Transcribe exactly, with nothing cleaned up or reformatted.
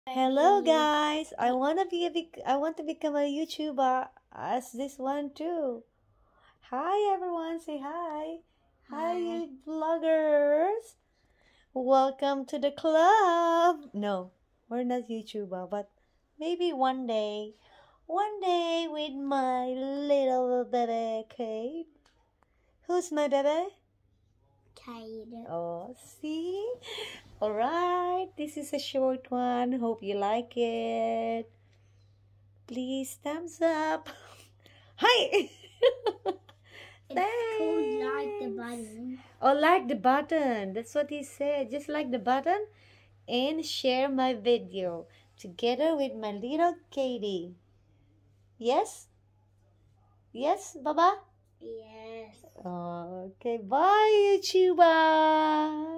Hello guys, I wanna be a bec- I want to become a YouTuber as this one too. Hi everyone, say hi. Hi, Hi. you vloggers. Welcome to the club. No, we're not YouTuber, but maybe one day, one day with my little baby Kate. Who's my baby? Kade. Oh, see? Alright, this is a short one. Hope you like it. Please thumbs up. Hi! It's called like the Thanks. button. Oh, like the button. That's what he said. Just like the button and share my video together with my little Katie. Yes? Yes, Baba? Yes. Okay, bye, YouTuber.